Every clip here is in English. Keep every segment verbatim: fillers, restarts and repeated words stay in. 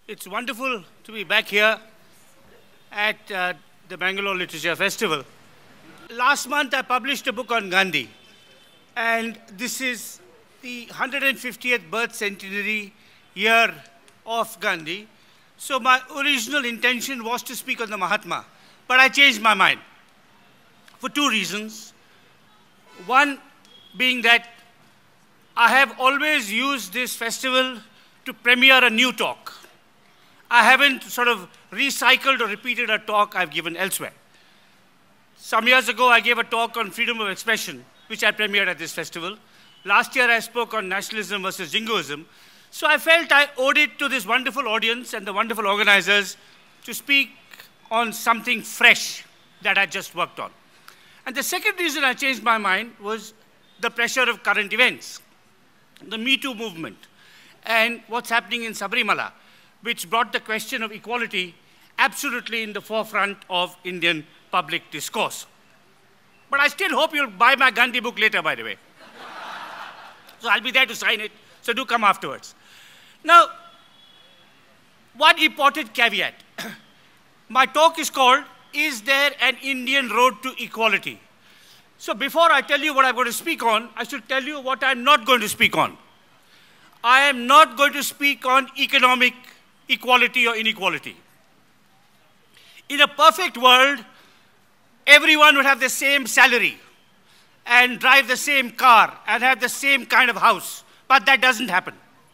It's wonderful to be back here at uh, the Bangalore Literature Festival. Last month, I published a book on Gandhi, and this is the one hundred fiftieth birth centenary year of Gandhi. So my original intention was to speak on the Mahatma, but I changed my mind for two reasons. One being that I have always used this festival to premiere a new talk. I haven't sort of recycled or repeated a talk I've given elsewhere. Some years ago, I gave a talk on freedom of expression, which I premiered at this festival. Last year, I spoke on nationalism versus jingoism. So I felt I owed it to this wonderful audience and the wonderful organizers to speak on something fresh that I just worked on. And the second reason I changed my mind was the pressure of current events, the Me Too movement, and what's happening in Sabarimala, which brought the question of equality absolutely in the forefront of Indian public discourse. But I still hope you'll buy my Gandhi book later, by the way. So I'll be there to sign it, so do come afterwards. Now, one important caveat. My talk is called, Is There an Indian Road to Equality? So before I tell you what I'm going to speak on, I should tell you what I'm not going to speak on. I am not going to speak on economic equality or inequality. In a perfect world, everyone would have the same salary and drive the same car and have the same kind of house, but that doesn't happen.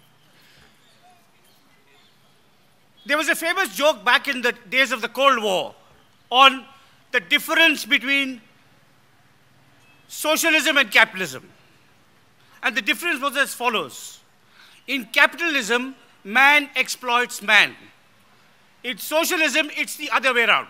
There was a famous joke back in the days of the Cold War on the difference between socialism and capitalism. And the difference was as follows. In capitalism, man exploits man. In socialism, it's the other way around.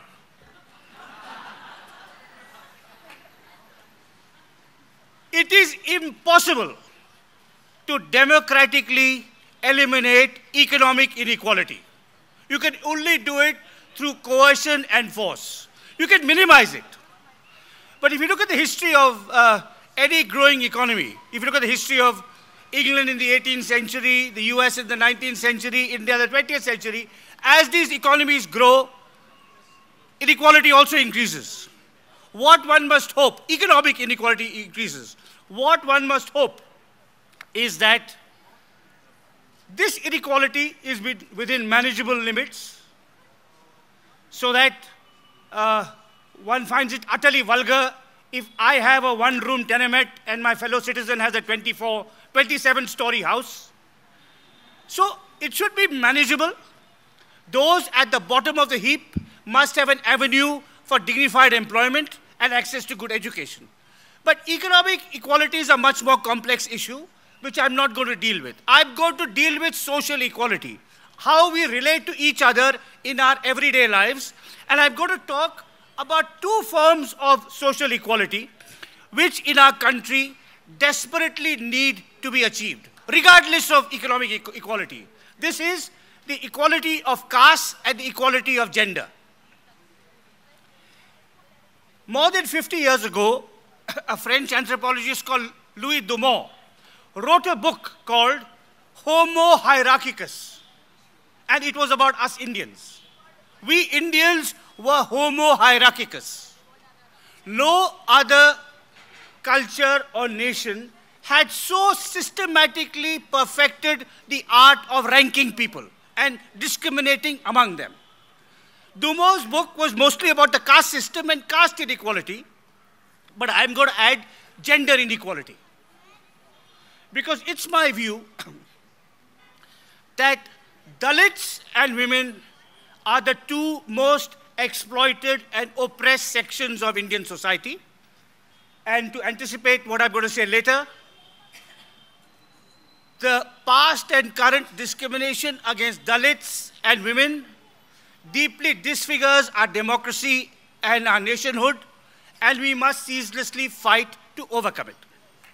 It is impossible to democratically eliminate economic inequality. You can only do it through coercion and force. You can minimize it. But if you look at the history of uh, any growing economy, if you look at the history of England in the eighteenth century, the U S in the nineteenth century, India in the twentieth century, as these economies grow, inequality also increases. What one must hope, economic inequality increases. What one must hope is that this inequality is within manageable limits so that uh, one finds it utterly vulgar if I have a one-room tenement and my fellow citizen has a twenty-four, twenty-seven story house. So it should be manageable. Those at the bottom of the heap must have an avenue for dignified employment and access to good education. But economic equality is a much more complex issue, which I'm not going to deal with. I'm going to deal with social equality, how we relate to each other in our everyday lives. And I'm going to talk about two forms of social equality, which in our country desperately need to be achieved, regardless of economic e equality. This is the equality of caste and the equality of gender. More than fifty years ago, a French anthropologist called Louis Dumont wrote a book called Homo Hierarchicus, and it was about us Indians. We Indians were Homo Hierarchicus. No other culture or nation had so systematically perfected the art of ranking people and discriminating among them. Dumont's book was mostly about the caste system and caste inequality, but I'm going to add gender inequality. Because it's my view that Dalits and women are the two most exploited and oppressed sections of Indian society. And to anticipate what I'm going to say later, the past and current discrimination against Dalits and women deeply disfigures our democracy and our nationhood, and we must ceaselessly fight to overcome it.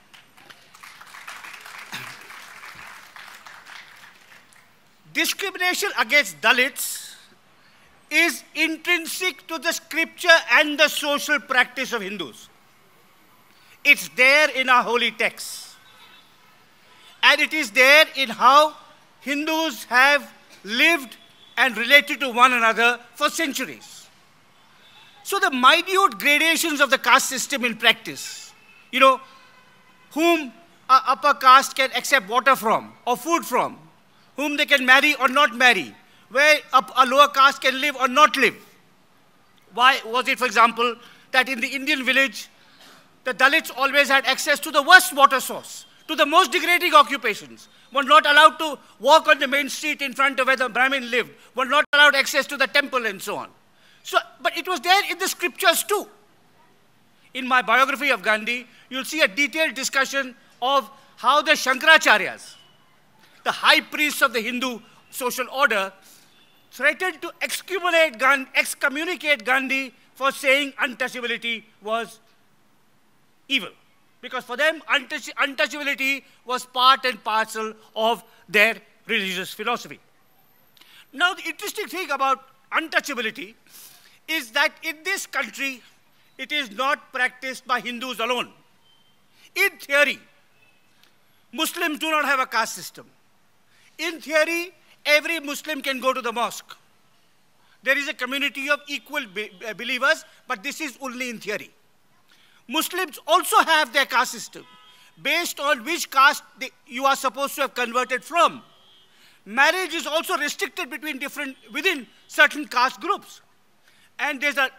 Discrimination against Dalits is intrinsic to the scripture and the social practice of Hindus. It's there in our holy texts. And it is there in how Hindus have lived and related to one another for centuries. So the minute gradations of the caste system in practice, you know, whom an upper caste can accept water from or food from, whom they can marry or not marry, where a, a lower caste can live or not live. Why was it, for example, that in the Indian village, the Dalits always had access to the worst water source, to the most degrading occupations, were not allowed to walk on the main street in front of where the Brahmin lived, were not allowed access to the temple and so on. So, but it was there in the scriptures too. In my biography of Gandhi, you'll see a detailed discussion of how the Shankaracharyas, the high priests of the Hindu social order, threatened to excommunicate Gandhi, excommunicate Gandhi for saying untouchability was evil. Because for them, untouch untouchability was part and parcel of their religious philosophy. Now, the interesting thing about untouchability is that in this country, it is not practiced by Hindus alone. In theory, Muslims do not have a caste system. In theory, every Muslim can go to the mosque. There is a community of equal be believers, but this is only in theory. Muslims also have their caste system, based on which caste they, you are supposed to have converted from. Marriage is also restricted between different, within certain caste groups. And there's a,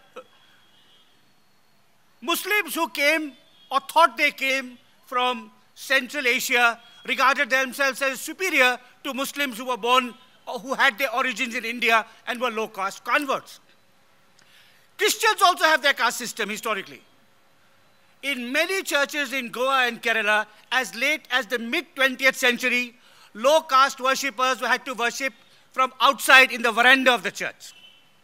Muslims who came or thought they came from Central Asia regarded themselves as superior to Muslims who were born, or who had their origins in India and were low caste converts. Christians also have their caste system historically. In many churches in Goa and Kerala, as late as the mid twentieth century, low caste worshippers had to worship from outside in the veranda of the church.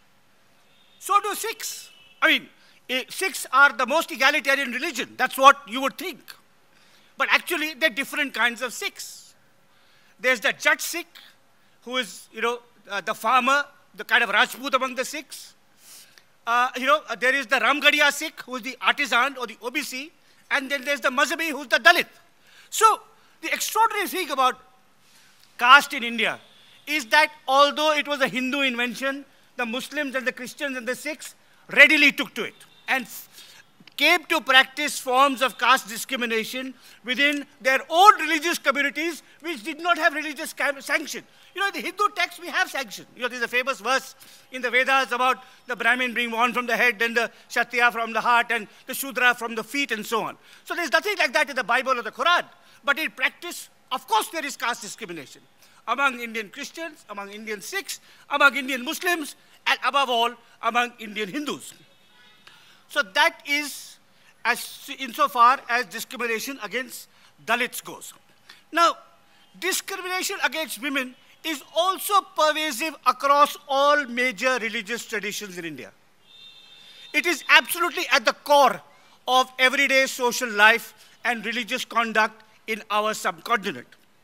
So do Sikhs. I mean, eh, Sikhs are the most egalitarian religion. That's what you would think. But actually, they're different kinds of Sikhs. There's the Jat Sikh, who is, you know, uh, the farmer, the kind of Rajput among the Sikhs. Uh, you know, uh, there is the Ramgadiya Sikh, who is the artisan or the O B C, and then there's the Mazhabi, who's the Dalit. So, the extraordinary thing about caste in India is that although it was a Hindu invention, the Muslims and the Christians and the Sikhs readily took to it and came to practice forms of caste discrimination within their own religious communities, which did not have religious sanction. You know, in the Hindu text, we have sanction. You know, there's a famous verse in the Vedas about the Brahmin being born from the head, and the Kshatriya from the heart, and the Shudra from the feet, and so on. So there's nothing like that in the Bible or the Quran. But in practice, of course, there is caste discrimination among Indian Christians, among Indian Sikhs, among Indian Muslims, and above all, among Indian Hindus. So that is as insofar as discrimination against Dalits goes. Now, discrimination against women is also pervasive across all major religious traditions in India. It is absolutely at the core of everyday social life and religious conduct in our subcontinent.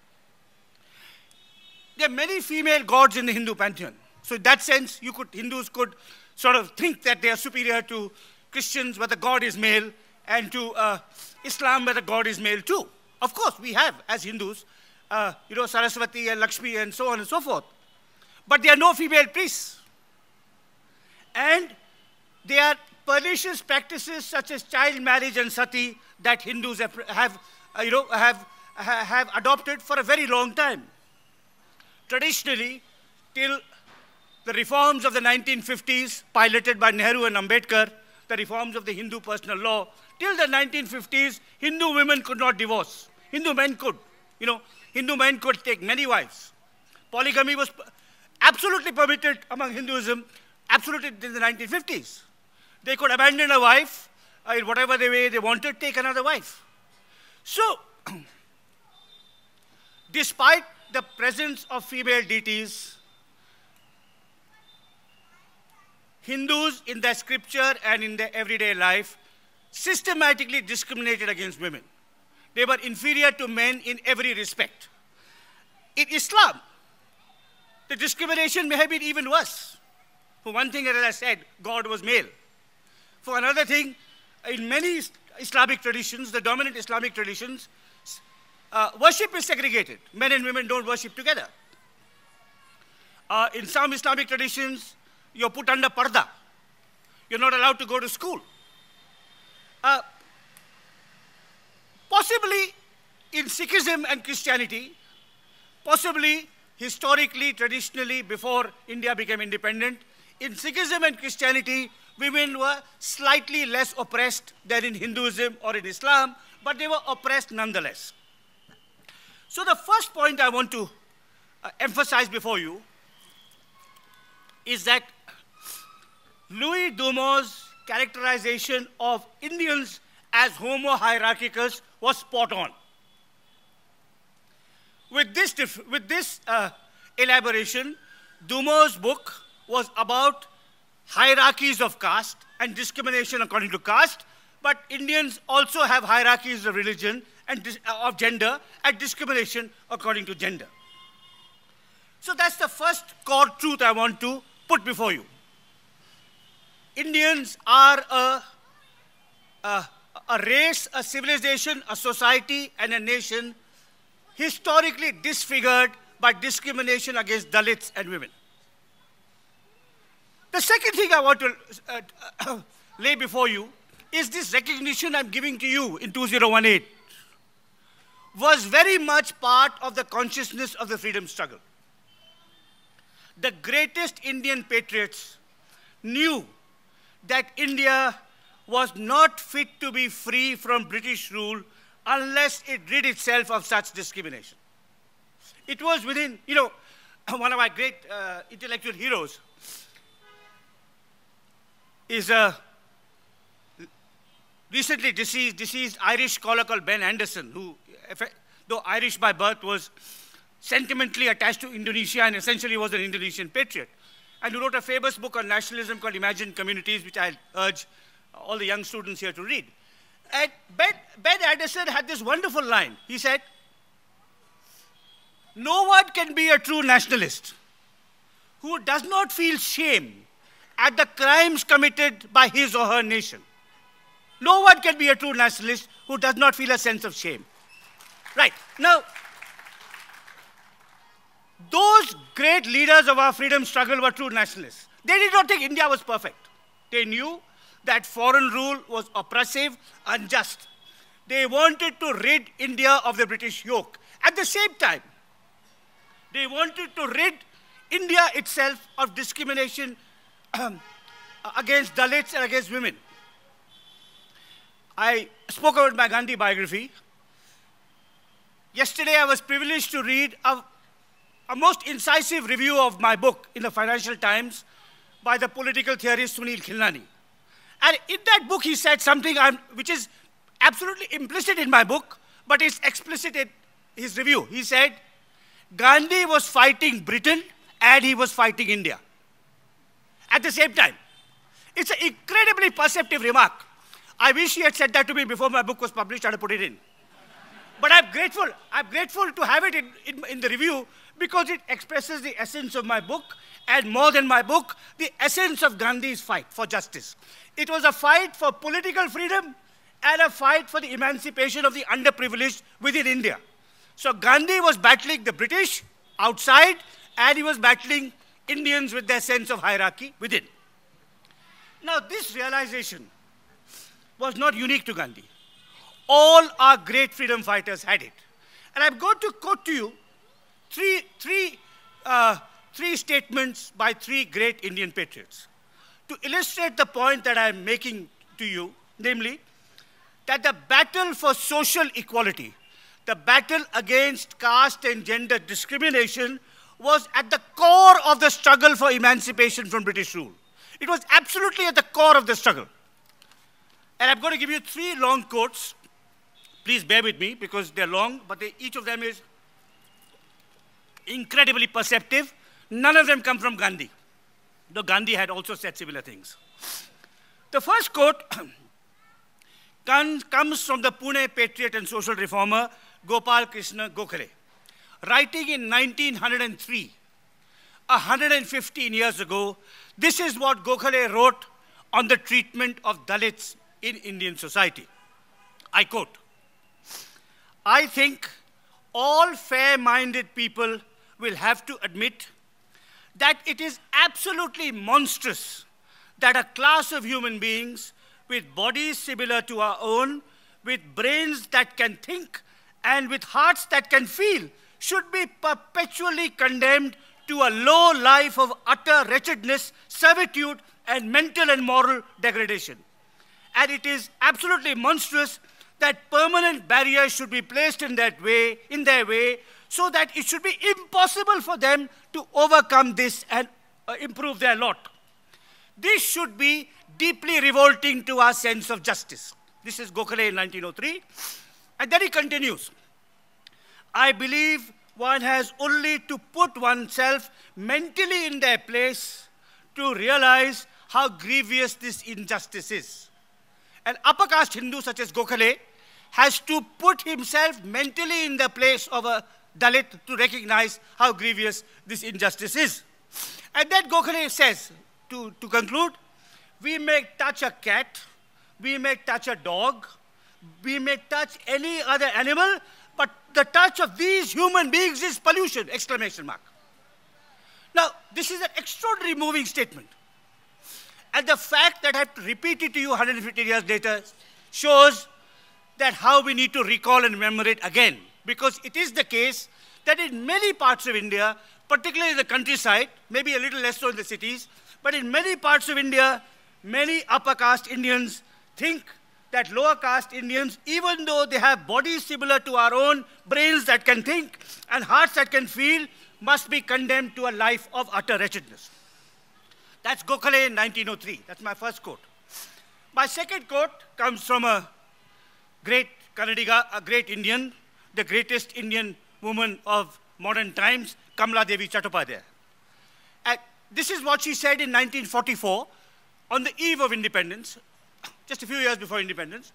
There are many female gods in the Hindu pantheon. So in that sense, you could, Hindus could sort of think that they are superior to Christians where the god is male, and to uh, Islam where the god is male too. Of course, we have, as Hindus, uh, you know, Saraswati and Lakshmi and so on and so forth. But there are no female priests. And there are pernicious practices such as child marriage and sati that Hindus have, have, uh, you know, have, have adopted for a very long time. Traditionally, till the reforms of the nineteen fifties, piloted by Nehru and Ambedkar, the reforms of the Hindu personal law, till the nineteen fifties, Hindu women could not divorce. Hindu men could. You know, Hindu men could take many wives. Polygamy was absolutely permitted among Hinduism, absolutely in the nineteen fifties. They could abandon a wife uh, in whatever the way they wanted, take another wife. So, despite the presence of female deities, Hindus in their scripture and in their everyday life systematically discriminated against women. They were inferior to men in every respect. In Islam, the discrimination may have been even worse. For one thing, as I said, God was male. For another thing, in many Islamic traditions, the dominant Islamic traditions, uh, worship is segregated. Men and women don't worship together. Uh, in some Islamic traditions, you're put under parda. You're not allowed to go to school. Uh, possibly in Sikhism and Christianity, possibly historically, traditionally, before India became independent, in Sikhism and Christianity, women were slightly less oppressed than in Hinduism or in Islam, but they were oppressed nonetheless. So the first point I want to uh, emphasize before you is that Louis Dumont's characterization of Indians as homo hierarchicus was spot on. With this, with this uh, elaboration, Dumont's book was about hierarchies of caste and discrimination according to caste, but Indians also have hierarchies of religion and uh, of gender and discrimination according to gender. So that's the first core truth I want to put before you. Indians are a, a, a race, a civilization, a society, and a nation historically disfigured by discrimination against Dalits and women. The second thing I want to uh, uh, lay before you is this recognition I'm giving to you in two thousand eighteen was very much part of the consciousness of the freedom struggle. The greatest Indian patriots knew that India was not fit to be free from British rule unless it rid itself of such discrimination. It was within, you know, one of my great uh, intellectual heroes is a recently deceased, deceased Irish scholar called Ben Anderson, who, though Irish by birth, was sentimentally attached to Indonesia and essentially was an Indonesian patriot, and who wrote a famous book on nationalism called Imagined Communities, which I urge all the young students here to read. And Ben, Ben Anderson had this wonderful line. He said, "No one can be a true nationalist who does not feel shame at the crimes committed by his or her nation. No one can be a true nationalist who does not feel a sense of shame." Right. Now, those great leaders of our freedom struggle were true nationalists. They did not think India was perfect. They knew that foreign rule was oppressive, unjust. They wanted to rid India of the British yoke. At the same time, they wanted to rid India itself of discrimination um, against Dalits and against women. I spoke about my Gandhi biography. Yesterday, I was privileged to read a, a most incisive review of my book in the Financial Times by the political theorist Sunil Khilnani. And in that book, he said something I'm, which is absolutely implicit in my book, but is explicit in his review. He said, Gandhi was fighting Britain and he was fighting India at the same time. It's an incredibly perceptive remark. I wish he had said that to me before my book was published. I'd have put it in. But I'm grateful. I'm grateful to have it in, in, in the review because it expresses the essence of my book, and more than my book, the essence of Gandhi's fight for justice. It was a fight for political freedom and a fight for the emancipation of the underprivileged within India. So Gandhi was battling the British outside, and he was battling Indians with their sense of hierarchy within. Now, this realization was not unique to Gandhi. All our great freedom fighters had it. And I'm going to quote to you three, three, uh, three statements by three great Indian patriots to illustrate the point that I'm making to you, namely, that the battle for social equality, the battle against caste and gender discrimination, was at the core of the struggle for emancipation from British rule. It was absolutely at the core of the struggle. And I'm going to give you three long quotes. Please bear with me because they're long, but they, each of them is incredibly perceptive. None of them come from Gandhi, though Gandhi had also said similar things. The first quote comes from the Pune patriot and social reformer Gopal Krishna Gokhale. Writing in nineteen oh three, one hundred fifteen years ago, this is what Gokhale wrote on the treatment of Dalits in Indian society. I quote, "I think all fair-minded people will have to admit that it is absolutely monstrous that a class of human beings with bodies similar to our own, with brains that can think, and with hearts that can feel, should be perpetually condemned to a low life of utter wretchedness, servitude, and mental and moral degradation. And it is absolutely monstrous that permanent barriers should be placed in that way, in their way, so that it should be impossible for them to overcome this and uh, improve their lot. This should be deeply revolting to our sense of justice. This is Gokhale in nineteen oh three. And then he continues, I believe one has only to put oneself mentally in their place to realize how grievous this injustice is. An upper caste Hindu such as Gokhale has to put himself mentally in the place of a Dalit to recognize how grievous this injustice is. And then Gokhale says, to, to conclude, we may touch a cat, we may touch a dog, we may touch any other animal, but the touch of these human beings is pollution, exclamation mark. Now, this is an extraordinary moving statement. And the fact that I have to repeat it to you one hundred fifty years later shows that how we need to recall and remember it again. Because it is the case that in many parts of India, particularly in the countryside, maybe a little less so in the cities, but in many parts of India, many upper caste Indians think that lower caste Indians, even though they have bodies similar to our own, brains that can think, and hearts that can feel, must be condemned to a life of utter wretchedness. That's Gokhale in nineteen oh three. That's my first quote. My second quote comes from a great Kannadiga, a great Indian, the greatest Indian woman of modern times, Kamala Devi Chattopadhyay. And this is what she said in nineteen forty-four, on the eve of independence, just a few years before independence.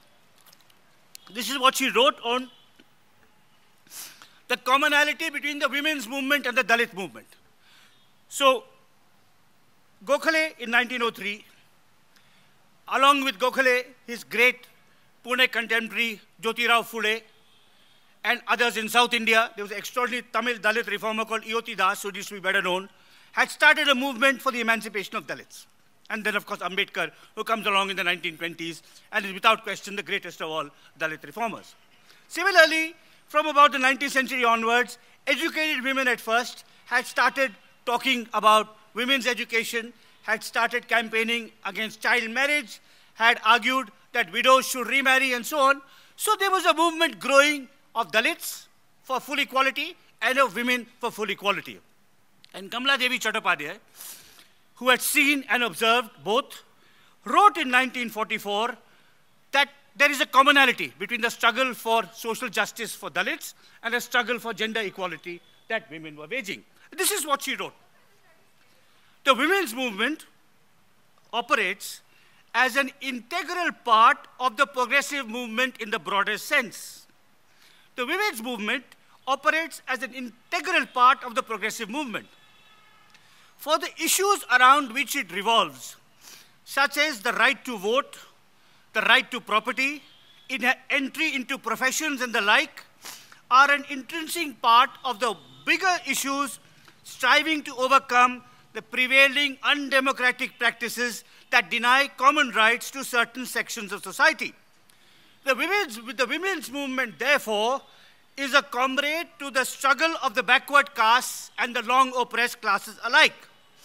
This is what she wrote on the commonality between the women's movement and the Dalit movement. So, Gokhale in nineteen oh three, along with Gokhale, his great Pune contemporary Jyotirao Phule, and others in South India, there was an extraordinary Tamil Dalit reformer called Iyoti Das, who used to be better known, had started a movement for the emancipation of Dalits. And then, of course, Ambedkar, who comes along in the nineteen twenties and is without question the greatest of all Dalit reformers. Similarly, from about the nineteenth century onwards, educated women at first had started talking about women's education, had started campaigning against child marriage, had argued that widows should remarry and so on. So there was a movement growing of Dalits for full equality and of women for full equality. And Kamala Devi Chattopadhyay, who had seen and observed both, wrote in nineteen forty-four that there is a commonality between the struggle for social justice for Dalits and the struggle for gender equality that women were waging. This is what she wrote. The women's movement operates as an integral part of the progressive movement in the broadest sense. The women's movement operates as an integral part of the progressive movement. For the issues around which it revolves, such as the right to vote, the right to property, in entry into professions and the like, are an intrinsic part of the bigger issues striving to overcome the prevailing undemocratic practices that deny common rights to certain sections of society. The women's, the women's movement, therefore, is a comrade to the struggle of the backward castes and the long oppressed classes alike.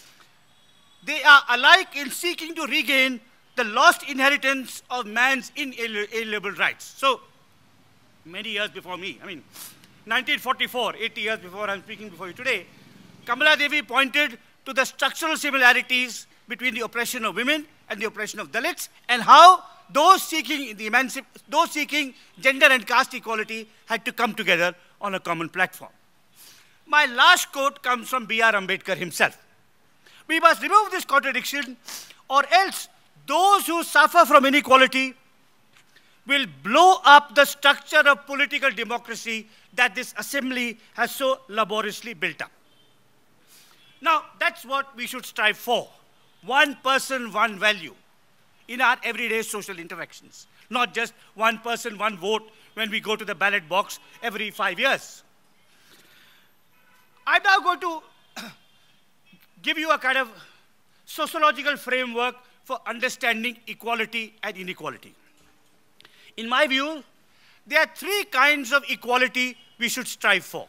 They are alike in seeking to regain the lost inheritance of man's inalienable rights. So, many years before me, I mean, nineteen forty-four, eighty years before I'm speaking before you today, Kamala Devi pointed to the structural similarities between the oppression of women and the oppression of Dalits, and how those seeking, the emancip those seeking gender and caste equality had to come together on a common platform. My last quote comes from B R Ambedkar himself. We must remove this contradiction, or else those who suffer from inequality will blow up the structure of political democracy that this assembly has so laboriously built up. Now, that's what we should strive for. One person, one value in our everyday social interactions. Not just one person, one vote when we go to the ballot box every five years. I'm now going to give you a kind of sociological framework for understanding equality and inequality. In my view, there are three kinds of equality we should strive for.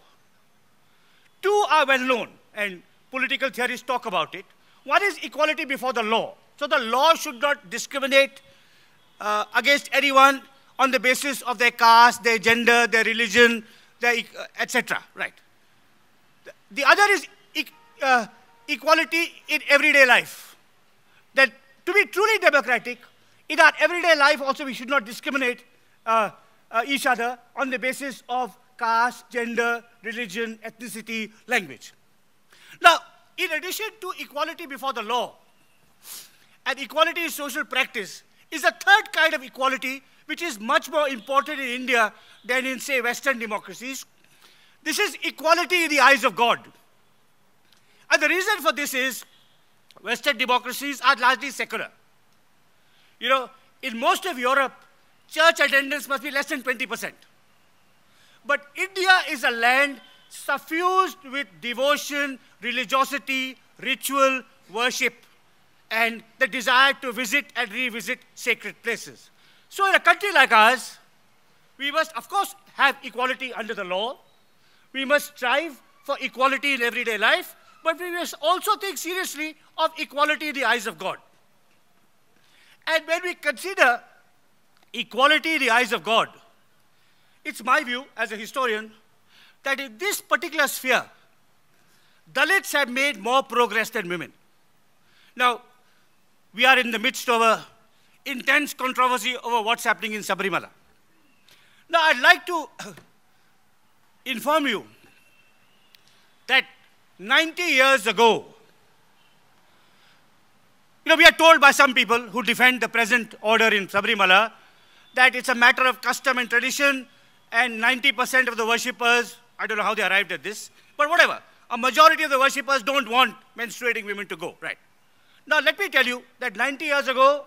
Two are well known, and political theorists talk about it. One is equality before the law. So the law should not discriminate uh, against anyone on the basis of their caste, their gender, their religion, their, uh, et cetera. Right. The other is e uh, equality in everyday life. That to be truly democratic, in our everyday life also we should not discriminate uh, uh, each other on the basis of caste, gender, religion, ethnicity, language. Now, in addition to equality before the law, and equality in social practice is a third kind of equality which is much more important in India than in, say, Western democracies. This is equality in the eyes of God. And the reason for this is Western democracies are largely secular. You know, in most of Europe, church attendance must be less than twenty percent. But India is a land suffused with devotion, religiosity, ritual, worship, and the desire to visit and revisit sacred places. So in a country like ours, we must, of course, have equality under the law. We must strive for equality in everyday life, but we must also think seriously of equality in the eyes of God. And when we consider equality in the eyes of God, it's my view as a historian that in this particular sphere, Dalits have made more progress than women. Now, we are in the midst of an intense controversy over what's happening in Sabarimala. Now, I'd like to inform you that ninety years ago, you know, we are told by some people who defend the present order in Sabarimala that it's a matter of custom and tradition, and ninety percent of the worshippers, I don't know how they arrived at this, but whatever, a majority of the worshippers don't want menstruating women to go, right? Now, let me tell you that ninety years ago,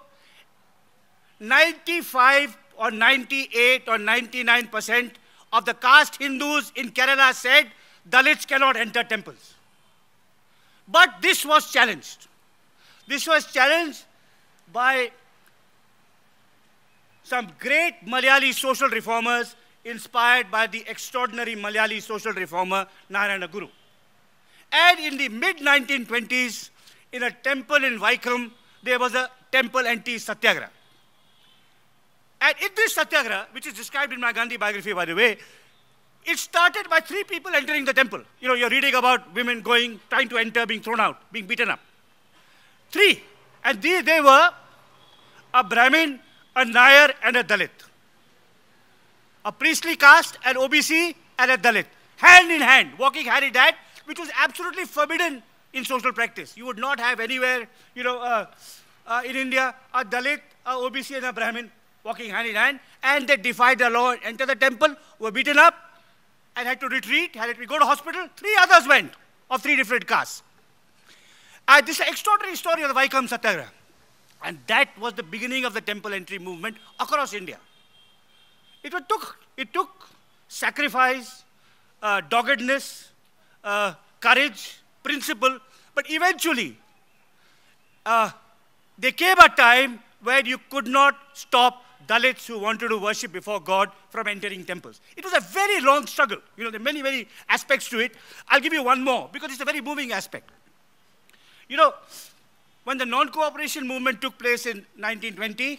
ninety-five or ninety-eight or ninety-nine percent of the caste Hindus in Kerala said Dalits cannot enter temples. But this was challenged. This was challenged by some great Malayali social reformers inspired by the extraordinary Malayali social reformer Narayana Guru. And in the mid nineteen twenties, in a temple in Vaikom, there was a temple anti-satyagraha. And in this satyagraha, which is described in my Gandhi biography, by the way, it started by three people entering the temple. You know, you're reading about women going, trying to enter, being thrown out, being beaten up. Three. And they, they were a Brahmin, a Nair, and a Dalit. A priestly caste, an O B C, and a Dalit. Hand in hand, walking hand in hand, which was absolutely forbidden in social practice. You would not have anywhere, you know, uh, uh, in India, a Dalit, a O B C, and a Brahmin walking hand in hand, and they defied the law, entered the temple, were beaten up, and had to retreat, had to go to hospital. Three others went, of three different castes. Uh, this is an extraordinary story of the Vaikom Satyagraha. And that was the beginning of the temple entry movement across India. It took, it took sacrifice, uh, doggedness, uh, courage, principle, but eventually uh, there came a time where you could not stop Dalits who wanted to worship before God from entering temples. It was a very long struggle. You know, there are many, many aspects to it. I'll give you one more because it's a very moving aspect. You know, when the non-cooperation movement took place in nineteen twenty,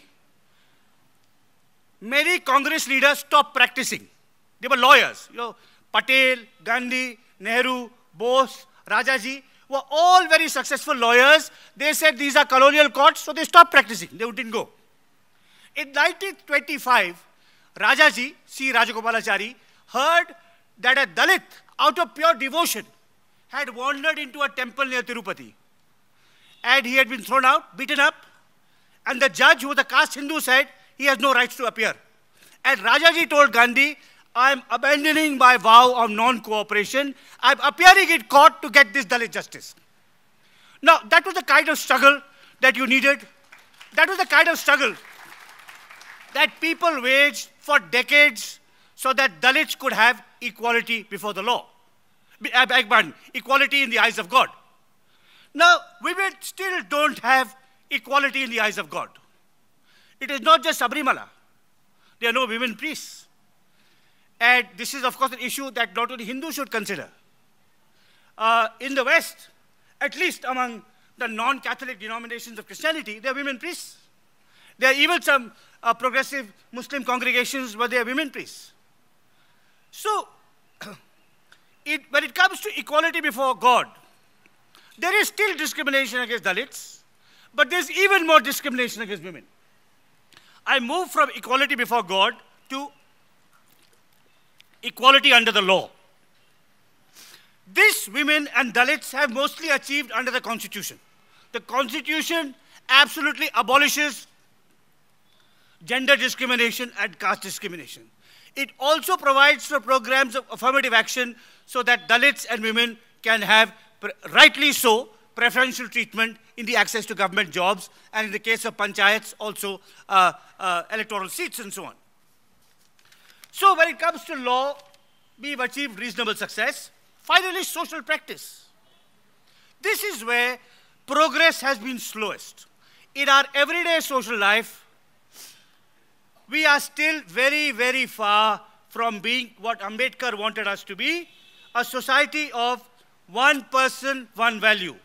many Congress leaders stopped practicing. They were lawyers. You know, Patel, Gandhi, Nehru, Bose, Rajaji were all very successful lawyers. They said these are colonial courts, so they stopped practicing. They didn't go. In nineteen twenty-five, Rajaji, C. Rajagopalachari, heard that a Dalit, out of pure devotion, had wandered into a temple near Tirupati. And he had been thrown out, beaten up. And the judge, who was a caste Hindu, said he has no rights to appear. And Rajaji told Gandhi, I am abandoning my vow of non-cooperation. I am appearing in court to get this Dalit justice. Now, that was the kind of struggle that you needed. That was the kind of struggle that people waged for decades so that Dalits could have equality before the law. I beg pardon, equality in the eyes of God. Now, women still don't have equality in the eyes of God. It is not just Sabrimala. There are no women priests. And this is, of course, an issue that not only Hindus should consider. Uh, in the West, at least among the non-Catholic denominations of Christianity, there are women priests. There are even some uh, progressive Muslim congregations where there are women priests. So, it, when it comes to equality before God, there is still discrimination against Dalits, but there's even more discrimination against women. I move from equality before God to equality under the law. This women and Dalits have mostly achieved under the Constitution. The Constitution absolutely abolishes gender discrimination and caste discrimination. It also provides for programs of affirmative action so that Dalits and women can have, rightly so, preferential treatment in the access to government jobs, and in the case of panchayats, also uh, uh, electoral seats and so on. So when it comes to law, we've achieved reasonable success. Finally, social practice. This is where progress has been slowest. In our everyday social life, we are still very, very far from being what Ambedkar wanted us to be, a society of one person, one value.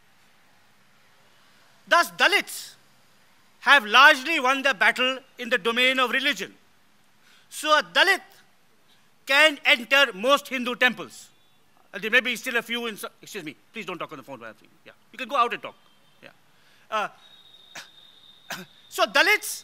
Thus, Dalits have largely won the battle in the domain of religion. So a Dalit can enter most Hindu temples. Uh, there may be still a few in, excuse me, please don't talk on the phone while I'm thinking. Yeah, you can go out and talk. Yeah. Uh, so Dalits,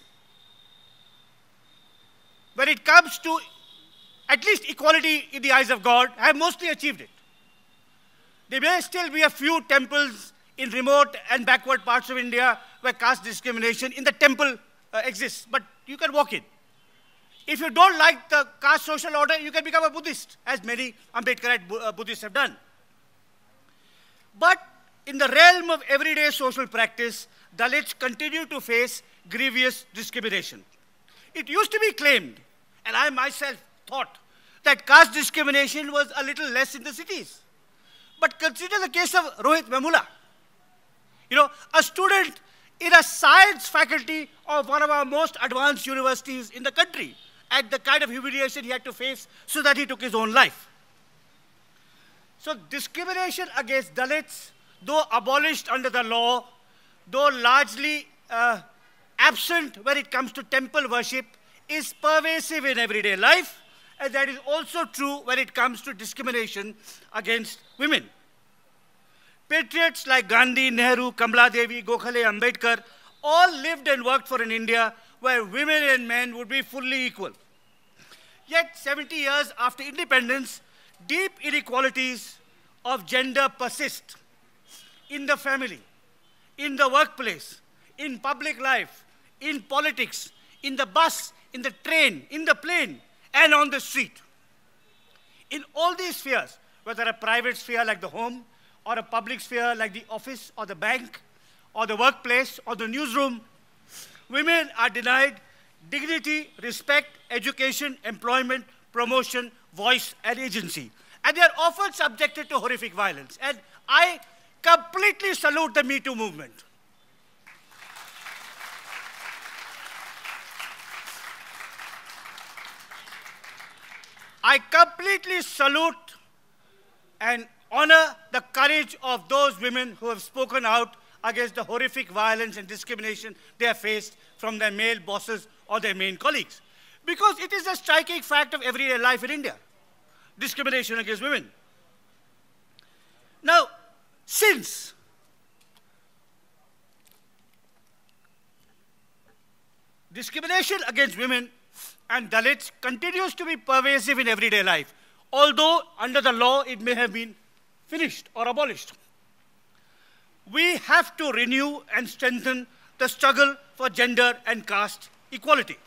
when it comes to at least equality in the eyes of God, have mostly achieved it. There may still be a few temples in remote and backward parts of India where caste discrimination in the temple uh, exists, but you can walk in. If you don't like the caste social order, you can become a Buddhist, as many Ambedkarite uh, Buddhists have done. But in the realm of everyday social practice, Dalits continue to face grievous discrimination. It used to be claimed, and I myself thought, that caste discrimination was a little less in the cities. But consider the case of Rohit Vemula. You know, a student in a science faculty of one of our most advanced universities in the country, and the kind of humiliation he had to face so that he took his own life. So discrimination against Dalits, though abolished under the law, though largely uh, absent when it comes to temple worship, is pervasive in everyday life, and that is also true when it comes to discrimination against women. Patriots like Gandhi, Nehru, Kamala Devi, Gokhale, Ambedkar all lived and worked for an India where women and men would be fully equal. Yet, seventy years after independence, deep inequalities of gender persist in the family, in the workplace, in public life, in politics, in the bus, in the train, in the plane, and on the street. In all these spheres, whether a private sphere like the home, or a public sphere like the office or the bank, or the workplace or the newsroom, women are denied dignity, respect, education, employment, promotion, voice, and agency. And they are often subjected to horrific violence. And I completely salute the Me Too movement. I completely salute and honor the courage of those women who have spoken out against the horrific violence and discrimination they have faced from their male bosses or their male colleagues. Because it is a striking fact of everyday life in India, discrimination against women. Now, since discrimination against women and Dalits continues to be pervasive in everyday life, although under the law it may have been finished or abolished, we have to renew and strengthen the struggle for gender and caste equality.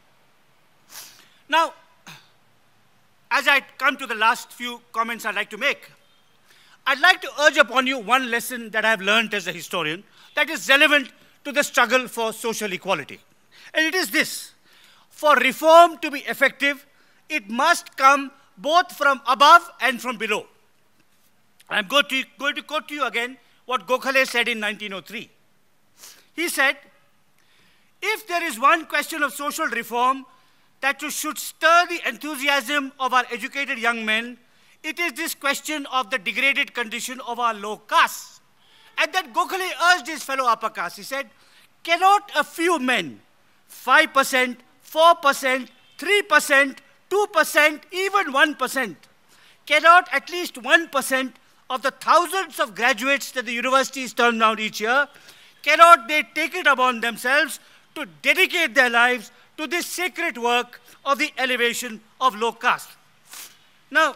Now, as I come to the last few comments I'd like to make, I'd like to urge upon you one lesson that I've learned as a historian that is relevant to the struggle for social equality. And it is this: for reform to be effective, it must come both from above and from below. I'm going to, going to quote to you again what Gokhale said in nineteen oh three. He said, if there is one question of social reform that should stir the enthusiasm of our educated young men, it is this question of the degraded condition of our low castes. And then Gokhale urged his fellow upper castes. He said, cannot a few men, five percent, four percent, three percent, two percent, even one percent, cannot at least one percent of the thousands of graduates that the universities turn out each year, cannot they take it upon themselves to dedicate their lives to this sacred work of the elevation of low caste? Now,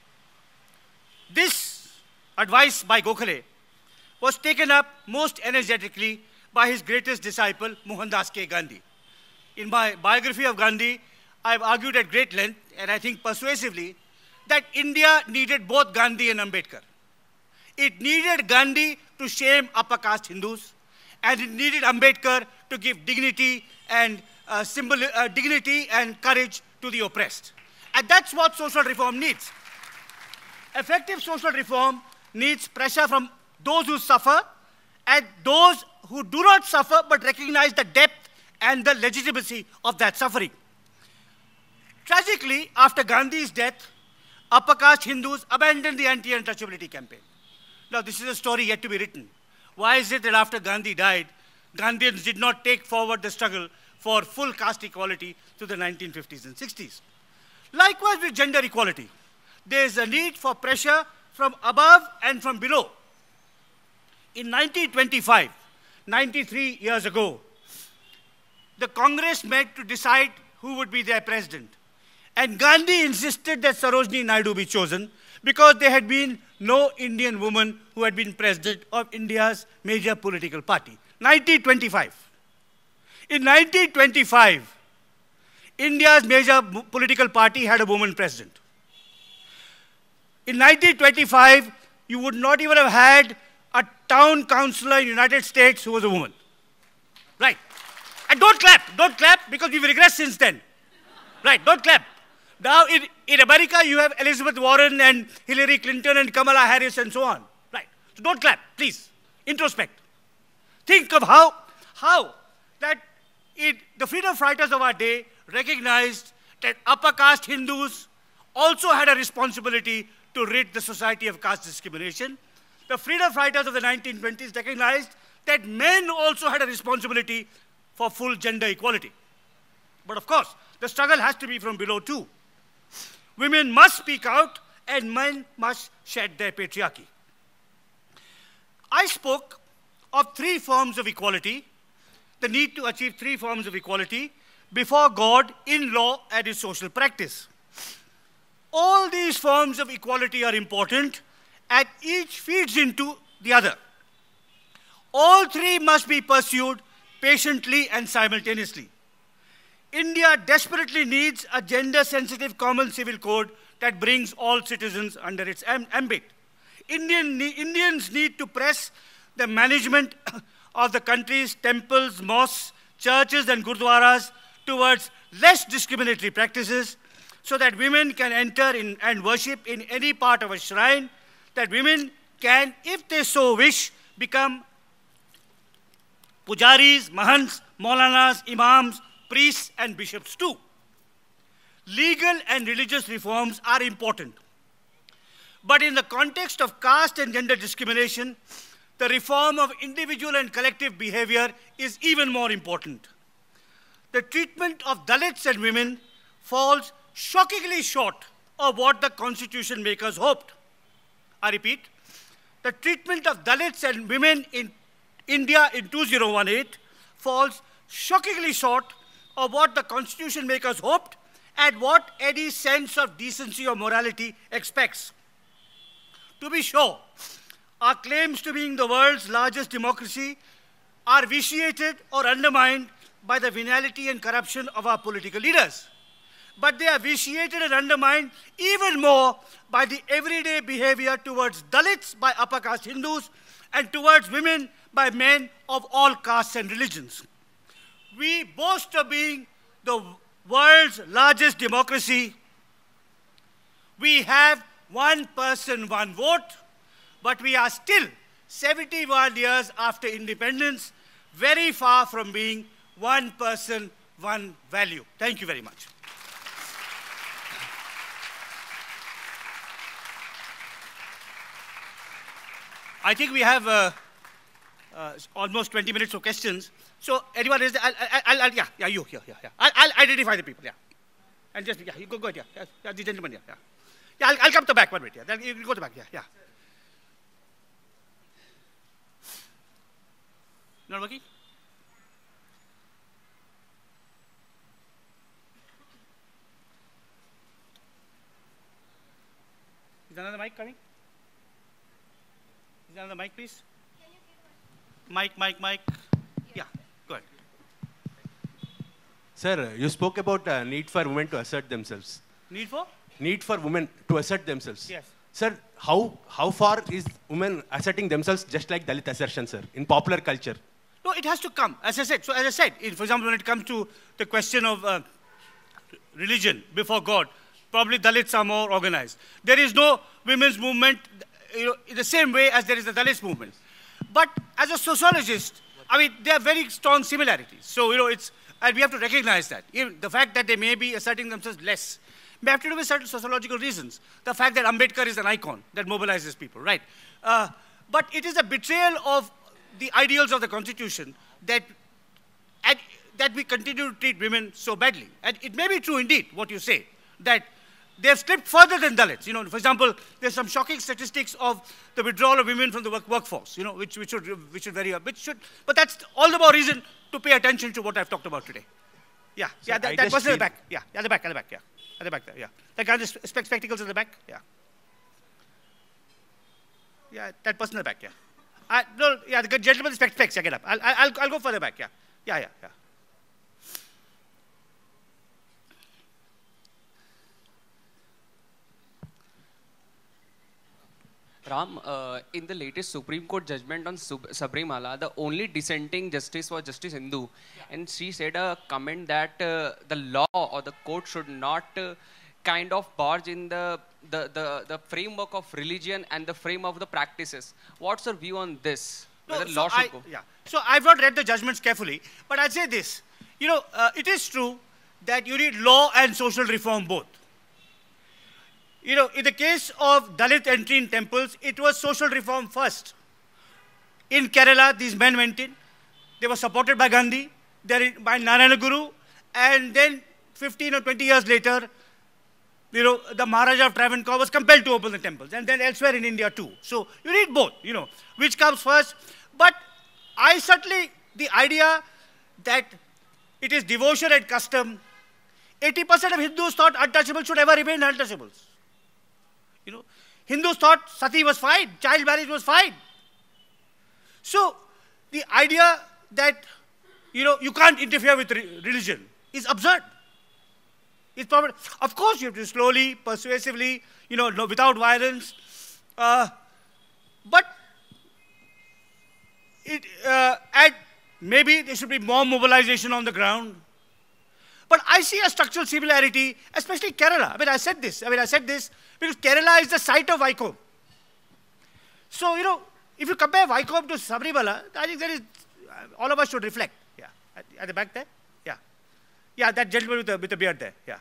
this advice by Gokhale was taken up most energetically by his greatest disciple, Mohandas K. Gandhi. In my biography of Gandhi, I've argued at great length, and I think persuasively, that India needed both Gandhi and Ambedkar. It needed Gandhi to shame upper caste Hindus, and it needed Ambedkar to give dignity and, uh, symbol, uh, dignity and courage to the oppressed. And that's what social reform needs. Effective social reform needs pressure from those who suffer and those who do not suffer but recognize the depth and the legitimacy of that suffering. Tragically, after Gandhi's death, upper caste Hindus abandoned the anti-untouchability campaign. Now, this is a story yet to be written. Why is it that after Gandhi died, Gandhians did not take forward the struggle for full caste equality to the nineteen fifties and sixties? Likewise with gender equality, there is a need for pressure from above and from below. In nineteen twenty-five, ninety-three years ago, the Congress met to decide who would be their president. And Gandhi insisted that Sarojini Naidu be chosen because there had been no Indian woman who had been president of India's major political party. nineteen twenty-five. In nineteen twenty-five, India's major political party had a woman president. In nineteen twenty-five, you would not even have had a town councillor in the United States who was a woman. Right. And don't clap, don't clap, because we've regressed since then. Right, don't clap. Now, in, in America, you have Elizabeth Warren and Hillary Clinton and Kamala Harris and so on. Right. So don't clap, please. Introspect. Think of how, how that it, the freedom fighters of our day recognized that upper caste Hindus also had a responsibility to rid the society of caste discrimination. The freedom fighters of the nineteen twenties recognized that men also had a responsibility for full gender equality. But of course, the struggle has to be from below too. Women must speak out and men must shed their patriarchy. I spoke of three forms of equality, the need to achieve three forms of equality before God in law and in social practice. All these forms of equality are important and each feeds into the other. All three must be pursued patiently and simultaneously. India desperately needs a gender-sensitive common civil code that brings all citizens under its ambit. Indian, Indians need to press the management of the country's temples, mosques, churches and gurdwaras towards less discriminatory practices so that women can enter in and worship in any part of a shrine, that women can, if they so wish, become pujaris, mahants, maulanas, imams, priests and bishops too. Legal and religious reforms are important. But in the context of caste and gender discrimination, the reform of individual and collective behavior is even more important. The treatment of Dalits and women falls shockingly short of what the constitution makers hoped. I repeat, the treatment of Dalits and women in India in two thousand eighteen falls shockingly short of what the constitution makers hoped and what any sense of decency or morality expects. To be sure, our claims to being the world's largest democracy are vitiated or undermined by the venality and corruption of our political leaders. But they are vitiated and undermined even more by the everyday behavior towards Dalits by upper caste Hindus and towards women by men of all castes and religions. We boast of being the world's largest democracy. We have one person, one vote, but we are still seventy-one years after independence, very far from being one person, one value. Thank you very much. I think we have uh, uh, almost twenty minutes of questions. So anyone is there? I'll, I'll, I'll, yeah, yeah, you, yeah, yeah, yeah. I'll, I'll identify the people, yeah. And just, yeah, you go, go ahead, yeah, yeah, yeah, the gentleman, yeah, yeah. Yeah, I'll, I'll come to the back, one minute, yeah. Then you go to the back, yeah, yeah. Not working? Is another mic coming? Is another mic, please? Mic, mic, mic. Yeah, go ahead. Sir, you spoke about uh, need for women to assert themselves. Need for? Need for women to assert themselves. Yes. Sir, how, how far is women asserting themselves just like Dalit assertion, sir, in popular culture? No, it has to come, as I said. So as I said, in, for example, when it comes to the question of uh, religion before God, probably Dalits are more organized. There is no women's movement, you know, in the same way as there is the Dalits movement. But as a sociologist, I mean, there are very strong similarities. So, you know, it's, and we have to recognize that. Even the fact that they may be asserting themselves less may have to do with certain sociological reasons. The fact that Ambedkar is an icon that mobilizes people, right? Uh, but it is a betrayal of the ideals of the Constitution that, and, that we continue to treat women so badly. And it may be true indeed, what you say, that they have slipped further than Dalits. You know, for example, there's some shocking statistics of the withdrawal of women from the work workforce, you know, which, which, should, which should vary, which should, but that's all the more reason to pay attention to what I've talked about today. Yeah, so yeah, that, that person at the back. Yeah, at the back, at the back, yeah. At the back there, yeah. That guy with the spectacles at the back, yeah. Yeah, that person at the back, yeah. I, no, yeah, the gentleman with specs, yeah, get up. I'll, I'll, I'll go further back, yeah. Yeah, yeah, yeah. Ram, uh, in the latest Supreme Court judgment on Sub Sabrimala, the only dissenting justice was Justice Hindu. Yeah. And she said a comment that uh, the law or the court should not uh, kind of barge in the, the, the, the framework of religion and the frame of the practices. What's your view on this? No, Whether so law should I, go? Yeah. So I've not read the judgments carefully, but I'll say this. You know, uh, it is true that you need law and social reform both. You know, in the case of Dalit entry in temples, it was social reform first. In Kerala, these men went in. They were supported by Gandhi, by Narayana Guru, and then fifteen or twenty years later, you know, the Maharaja of Travancore was compelled to open the temples, and then elsewhere in India too. So you need both, you know, which comes first. But I certainly, the idea that it is devotion and custom, eighty percent of Hindus thought untouchables should ever remain untouchables. You know, Hindus thought sati was fine, child marriage was fine. So the idea that, you know, you can't interfere with re religion is absurd. It's probably, of course, you have to slowly, persuasively, you know, no, without violence. Uh, but it, uh, and maybe there should be more mobilization on the ground. But I see a structural similarity, especially Kerala. I mean, I said this. I mean, I said this because Kerala is the site of Vaikom. So, you know, if you compare Vaikom to Sabrimala, I think there is, uh, all of us should reflect. Yeah. At, at the back there? Yeah. Yeah, that gentleman with the, with the beard there. Yeah.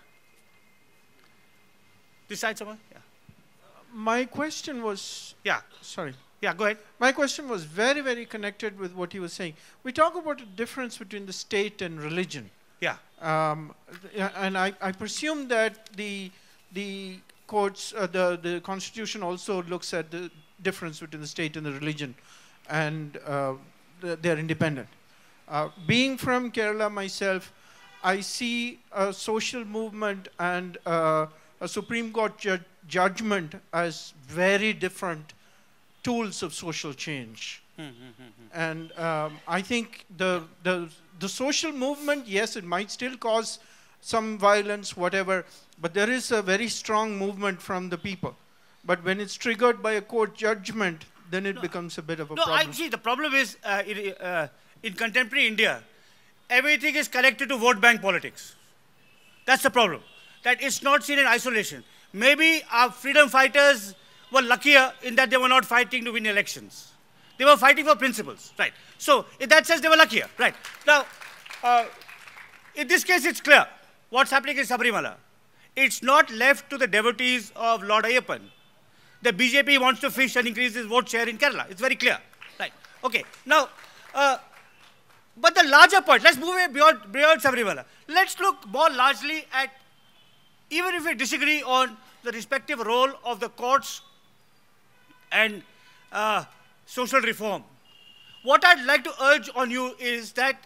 This side somewhere? Yeah. My question was... Yeah. Sorry. Yeah, go ahead. My question was very, very connected with what you were saying. We talk about the difference between the state and religion. Yeah. Um, and I, I presume that the, the courts, uh, the, the constitution also looks at the difference between the state and the religion, and uh, the, they're independent. Uh, being from Kerala myself, I see a social movement and uh, a Supreme Court ju judgment as very different tools of social change. And um, I think the, the, the social movement, yes, it might still cause some violence, whatever, but there is a very strong movement from the people. But when it's triggered by a court judgment, then it no, becomes a bit of a no, problem. No, I see, the problem is, uh, in, uh, in contemporary India, everything is connected to vote bank politics. That's the problem. That it's not seen in isolation. Maybe our freedom fighters were luckier in that they were not fighting to win elections. They were fighting for principles, right? So in that sense, they were luckier, right? Now, uh, in this case, it's clear what's happening in Sabrimala. It's not left to the devotees of Lord Ayyappan. The B J P wants to fish and increase its vote share in Kerala. It's very clear, right? Okay. Now, uh, but the larger point, let's move beyond, beyond Sabrimala. Let's look more largely at, even if we disagree on the respective role of the courts and uh, social reform, what I'd like to urge on you is that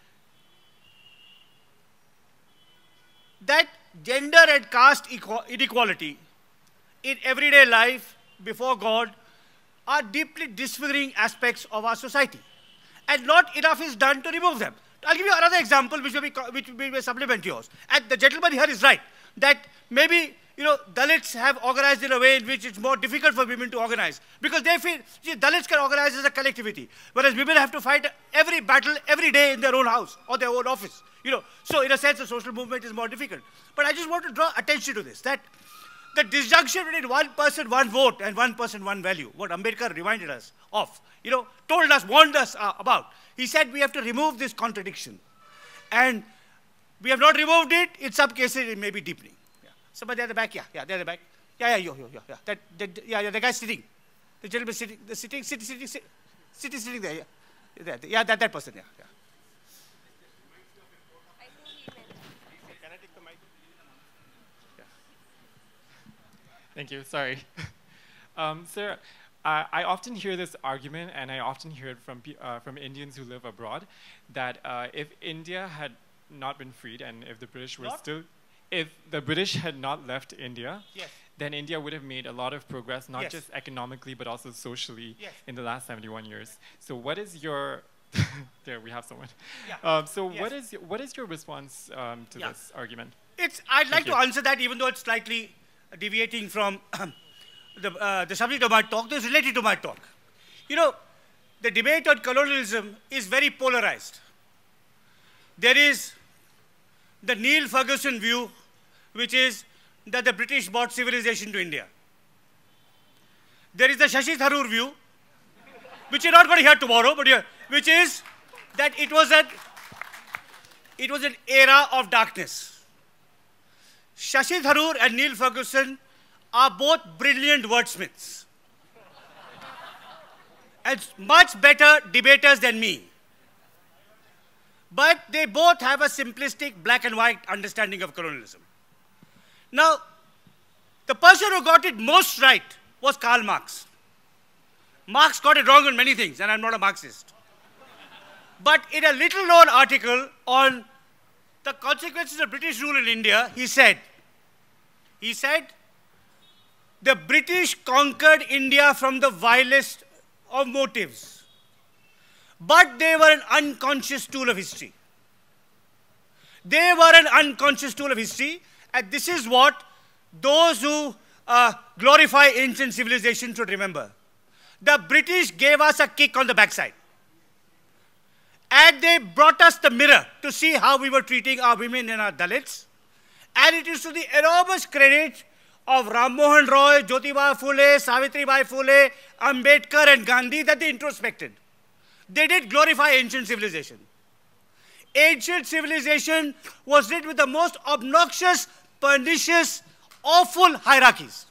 that gender and caste inequality in everyday life before God are deeply disfiguring aspects of our society. And not enough is done to remove them. I'll give you another example which will be, which will be supplement yours. And the gentleman here is right, that maybe, you know, Dalits have organized in a way in which it's more difficult for women to organize. Because they feel, see, Dalits can organize as a collectivity, whereas women have to fight every battle every day in their own house or their own office. You know, so in a sense, the social movement is more difficult. But I just want to draw attention to this, that the disjunction between one person, one vote, and one person, one value, what Ambedkar reminded us of, you know, told us, warned us uh, about. He said we have to remove this contradiction. And we have not removed it. In some cases, it may be deepening. Yeah. Somebody at the back, yeah, yeah, they're at the back. Yeah, yeah, yo, yo, yo, yeah. That, that, yeah, yeah, the guy's sitting. The gentleman sitting, the sitting, sitting, sitting, sitting, sitting, sitting there, yeah. There, yeah, that, that person, yeah, yeah. Thank you. Sorry. um, sir, uh, I often hear this argument, and I often hear it from, uh, from Indians who live abroad, that uh, if India had not been freed, and if the British were not? still, if the British had not left India, yes. then India would have made a lot of progress, not yes. just economically, but also socially yes. in the last seventy-one years. So what is your, there we have someone. Yeah. Um, so yes. what is, what is your response um, to yeah. this argument? It's, I'd like Thank to you. answer that, even though it's slightly deviating from the, uh, the subject of my talk, that's related to my talk. You know, the debate on colonialism is very polarized. There is the Neil Ferguson view, which is that the British brought civilization to India. There is the Shashi Tharoor view, which you're not going to hear tomorrow, but yeah, which is that it was, an, it was an era of darkness. Shashi Tharoor and Neil Ferguson are both brilliant wordsmiths and much better debaters than me. But they both have a simplistic black and white understanding of colonialism. Now, the person who got it most right was Karl Marx. Marx got it wrong on many things, and I'm not a Marxist. But in a little known article on the consequences of British rule in India, he said, he said, the British conquered India from the vilest of motives, but they were an unconscious tool of history. They were an unconscious tool of history, and this is what those who uh, glorify ancient civilization should remember. The British gave us a kick on the backside. And they brought us the mirror to see how we were treating our women and our Dalits. And it is to the enormous credit of Ram Mohan Roy, Jyotiba Phule, Savitribai Phule, Ambedkar and Gandhi that they introspected. They did glorify ancient civilization. Ancient civilization was lit with the most obnoxious, pernicious, awful hierarchies.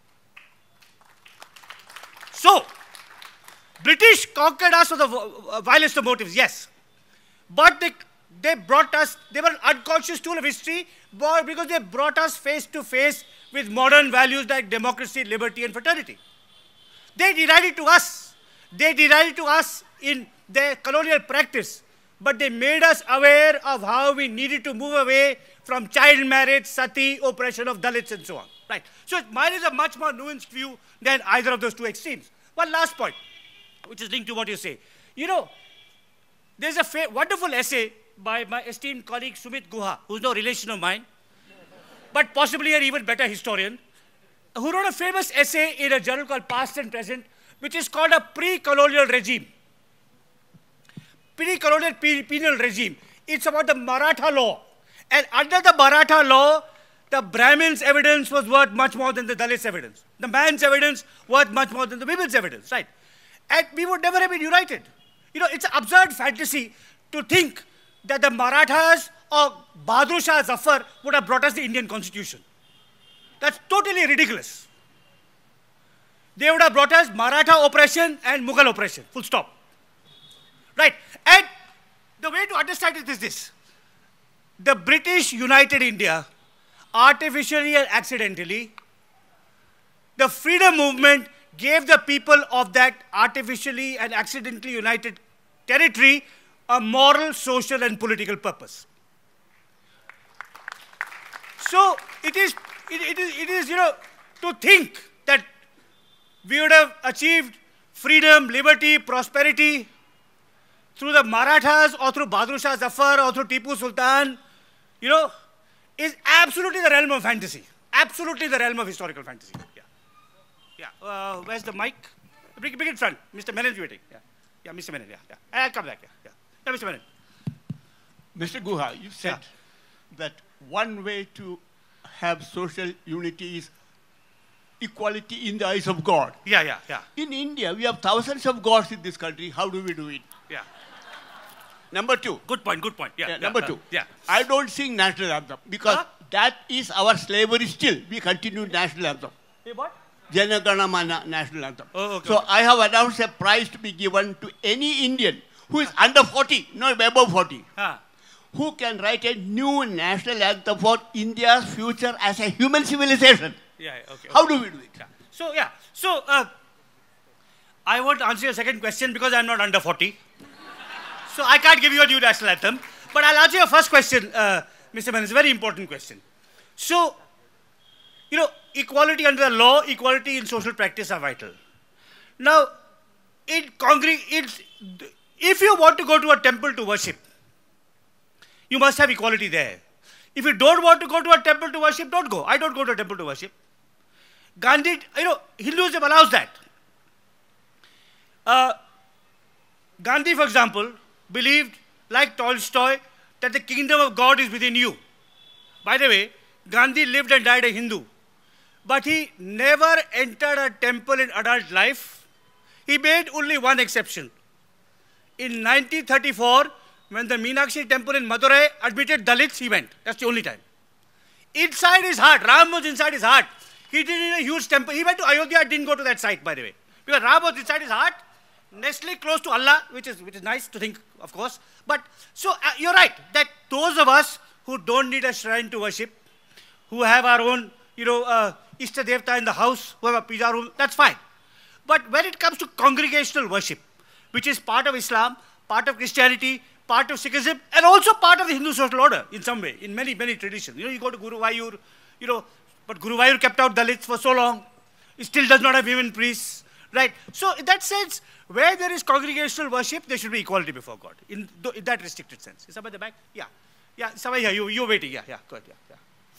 So, British conquered us with the vilest of motives, yes. But they, they brought us, they were an unconscious tool of history because they brought us face to face with modern values like democracy, liberty, and fraternity. They denied it to us. They denied it to us in their colonial practice. But they made us aware of how we needed to move away from child marriage, sati, oppression of Dalits, and so on. Right. So mine is a much more nuanced view than either of those two extremes. One last point, which is linked to what you say. You know, there's a wonderful essay by my esteemed colleague Sumit Guha, who's no relation of mine, but possibly an even better historian, who wrote a famous essay in a journal called Past and Present, which is called a pre-colonial regime. Pre-colonial penal regime. It's about the Maratha law. And under the Maratha law, the Brahmin's evidence was worth much more than the Dalits' evidence. The man's evidence worth much more than the women's evidence, right? and we would never have been united. You know, it's an absurd fantasy to think that the Marathas or Bahadur Shah Zafar would have brought us the Indian constitution. That's totally ridiculous. They would have brought us Maratha oppression and Mughal oppression, full stop. Right, and the way to understand it is this. The British united India artificially and accidentally. The freedom movement gave the people of that artificially and accidentally united territory a moral, social, and political purpose. So it is, it, it is, it is, you know, to think that we would have achieved freedom, liberty, prosperity through the Marathas or through Bahadur Shah Zafar or through Tipu Sultan, you know, is absolutely the realm of fantasy. Absolutely the realm of historical fantasy. Yeah. Yeah. Uh, where's the mic? Bring, bring it in front. Mister Menon is waiting. Yeah. Yeah, Mister Menon. Yeah. Yeah. I'll come back. Yeah. Yeah. Yeah, Mister Menon. Mister Guha, you said yeah. that one way to have social unity is equality in the eyes of God. Yeah, yeah, yeah. In India, we have thousands of gods in this country. How do we do it? Yeah. Number two. Good point, good point. Yeah. yeah yeah number uh, two. Yeah. I don't sing national anthem because huh? that is our slavery still. We continue national anthem. Hey, what? Jana Gana Mana national anthem. Oh, okay, so okay. I have announced a prize to be given to any Indian who is under forty, not above forty, huh. who can write a new national anthem for India's future as a human civilization. Yeah, okay. okay. How do we do it? Yeah. So, yeah. So, uh, I want to answer your second question because I'm not under forty. So, I can't give you a new national anthem. But I'll answer your first question, uh, Mister Menon. It's a very important question. So, you know, equality under the law, equality in social practice are vital. Now, in congre- it's, if you want to go to a temple to worship, you must have equality there. If you don't want to go to a temple to worship, don't go. I don't go to a temple to worship. Gandhi, you know, Hinduism allows that. Uh, Gandhi, for example, believed, like Tolstoy, that the kingdom of God is within you. By the way, Gandhi lived and died a Hindu. But he never entered a temple in adult life. He made only one exception. In nineteen thirty-four, when the Meenakshi temple in Madurai admitted Dalits, he went. That's the only time. Inside his heart, Ram was inside his heart. He did in a huge temple. He went to Ayodhya, didn't go to that site, by the way. Because Ram was inside his heart, Nestle close to Allah, which is, which is nice to think, of course. But, so uh, you're right, that those of us who don't need a shrine to worship, who have our own, you know, uh, Ishta Devta in the house, who have a puja room, that's fine. But when it comes to congregational worship, which is part of Islam, part of Christianity, part of Sikhism, and also part of the Hindu social order in some way, in many, many traditions. You know, you go to Guru Vayur, you know, but Guru Vayur kept out Dalits for so long. It still does not have women priests, right? So in that sense, where there is congregational worship, there should be equality before God, in, th in that restricted sense. Is somebody at the back? Yeah. Yeah, somebody here, you, you're waiting. Yeah, yeah, go ahead, yeah, yeah.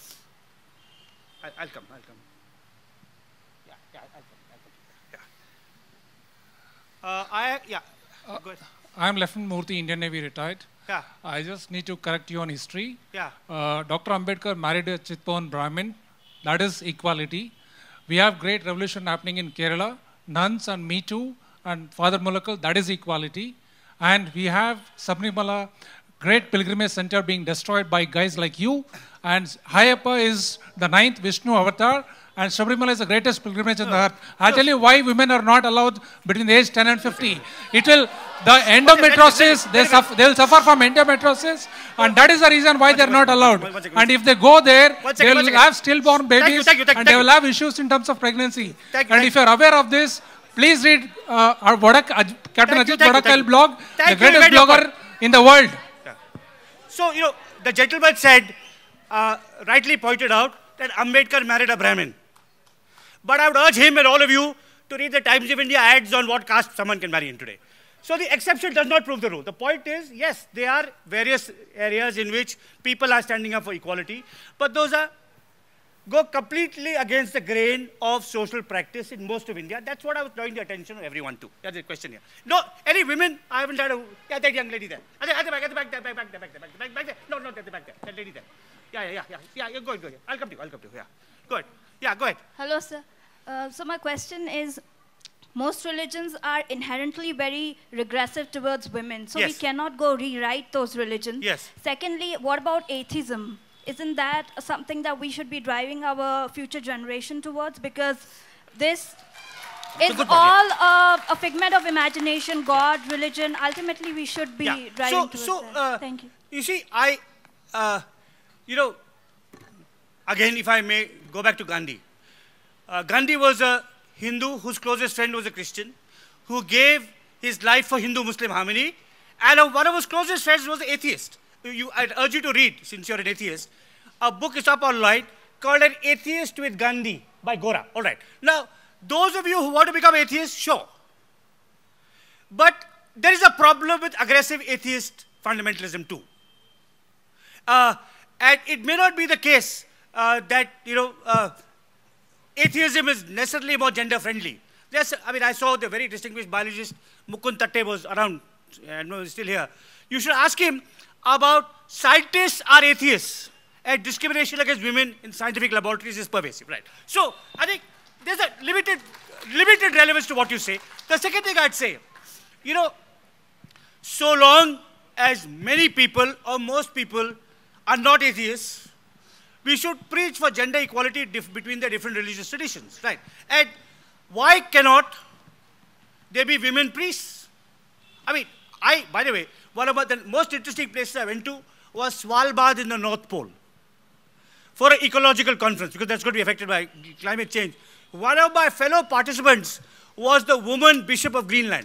I, I'll come, I'll come. Yeah, yeah, I'll come, I'll come. Yeah. Uh, I, yeah, uh, go ahead. I'm Lieutenant Murthy, Indian Navy retired. Yeah. I just need to correct you on history. Yeah. Uh, Doctor Ambedkar married a Chitpavan Brahmin. That is equality. We have great revolution happening in Kerala. Nuns and Me Too and Father Mulakal, that is equality. And we have Sabrimala, great pilgrimage center being destroyed by guys like you. And Hayappa is the ninth Vishnu avatar. And Sabrimala is the greatest pilgrimage in the earth. I'll tell you why women are not allowed between the age ten and fifty. It will, the endometriosis, they, suffer, they will suffer from endometriosis. And that is the reason why they are not allowed. And if they go there, they will have stillborn babies. And they will have issues in terms of pregnancy. And if you are aware of this, please read uh, our Vadak, uh, Captain Ajit Vadakal blog, the greatest blogger in the world. Yeah. So, you know, the gentleman said, uh, rightly pointed out, that Ambedkar married a Brahmin. But I would urge him and all of you to read the Times of India ads on what caste someone can marry in today. So the exception does not prove the rule. The point is, yes, there are various areas in which people are standing up for equality, but those are go completely against the grain of social practice in most of India. That's what I was drawing the attention of everyone to. That's the question here. No, any women? I haven't had a, yeah, that young lady there. At the, at the back, at the back, there, back, back, there, back, there, back, back, back there. No, not at the back there. That lady there. Yeah, yeah, yeah, yeah. Yeah, yeah, go ahead, go ahead. I'll come to you, I'll come to you, yeah. Go ahead. Yeah, go ahead. Hello, sir. Uh, so my question is, most religions are inherently very regressive towards women. So Yes. we cannot go rewrite those religions. Yes. Secondly, what about atheism? Isn't that something that we should be driving our future generation towards? Because this a is good point, all uh, a figment of imagination, God, religion. Ultimately, we should be Yeah. driving So, towards so that. uh, Thank you. You see, I, uh, you know, again, if I may go back to Gandhi. Uh, Gandhi was a Hindu whose closest friend was a Christian, who gave his life for Hindu-Muslim harmony, and uh, one of his closest friends was an atheist. You, I'd urge you to read, since you're an atheist. A book is up online called An Atheist with Gandhi by Gora. All right. Now, those of you who want to become atheists, sure. But there is a problem with aggressive atheist fundamentalism too. Uh, and it may not be the case uh, that, you know, uh, atheism is necessarily more gender-friendly. Yes, I mean, I saw the very distinguished biologist Mukund Tatte was around, I know he's still here. You should ask him about scientists are atheists and discrimination against women in scientific laboratories is pervasive, right? So, I think there's a limited, limited relevance to what you say. The second thing I'd say, you know, so long as many people or most people are not atheists, we should preach for gender equality between the different religious traditions, right? And why cannot there be women priests? I mean, I, by the way, one of the most interesting places I went to was Svalbard in the North Pole for an ecological conference, because that's going to be affected by climate change. One of my fellow participants was the woman bishop of Greenland.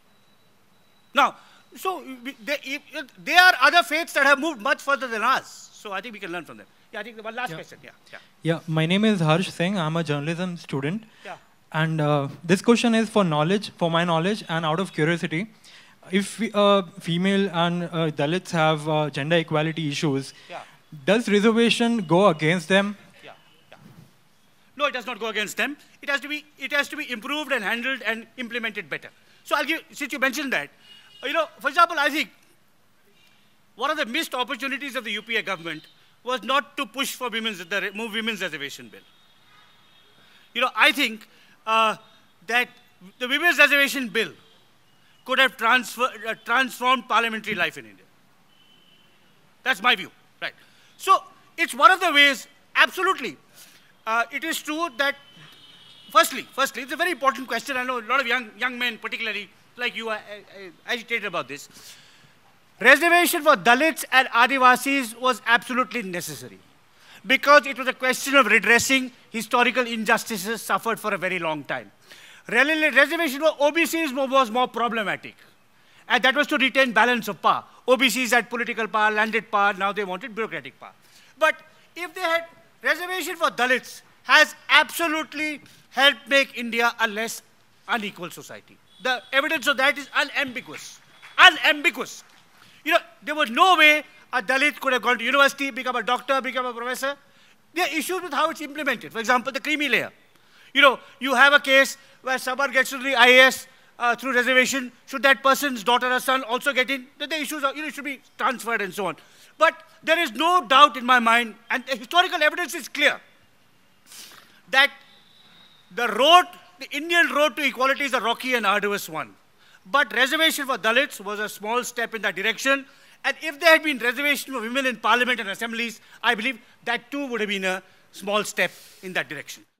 Now, so they, there are other faiths that have moved much further than ours. So I think we can learn from them. Yeah, I think the one last yeah. question. Yeah, yeah. Yeah, my name is Harsh Singh. I'm a journalism student. Yeah. And uh, this question is for knowledge, for my knowledge, and out of curiosity. If we, uh, female and uh, Dalits have uh, gender equality issues, Yeah. does reservation go against them? Yeah, yeah. No, it does not go against them. It has to be, it has to be improved and handled and implemented better. So I'll give, since you mentioned that, you know, for example, I think one of the missed opportunities of the U P A government was not to push for women's, the move women's reservation bill. You know, I think uh, that the women's reservation bill could have transfer, uh, transformed parliamentary life in India. That's my view, right? So it's one of the ways, absolutely. Uh, it is true that, firstly, firstly, it's a very important question. I know a lot of young, young men, particularly like you, are uh, agitated about this. Reservation for Dalits and Adivasis was absolutely necessary because it was a question of redressing historical injustices suffered for a very long time. Reservation for O B Cs was more problematic, and that was to retain balance of power. O B Cs had political power, landed power, now they wanted bureaucratic power. But if they had reservation for Dalits, has absolutely helped make India a less unequal society. The evidence of that is unambiguous. Unambiguous. You know, there was no way a Dalit could have gone to university, become a doctor, become a professor. There are issues with how it's implemented. For example, the creamy layer. You know, you have a case where someone gets to the I A S uh, through reservation. Should that person's daughter or son also get in? The, the issues are, you know, should be transferred and so on. But there is no doubt in my mind, and the historical evidence is clear, that the road, the Indian road to equality is a rocky and arduous one. But reservation for Dalits was a small step in that direction. And if there had been reservation for women in parliament and assemblies, I believe that too would have been a small step in that direction.